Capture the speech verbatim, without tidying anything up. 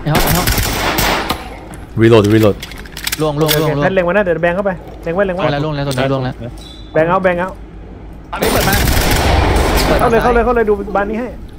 ในห้องในห้องรีโหลดรีโหลดล่วงล่วงล่วงล่วงแพนเล็งไว้นะเดี๋ยวแบงเข้าไปเล็งไว้เล็งไว้ล่วงแล้วล่วงแล้วตัวนี้ล่วงแล้วแบงเอาแบงเอาอันนี้เปิดมาเข้าเลยเข้าเลยเข้าเลยดูบ้านนี้ให้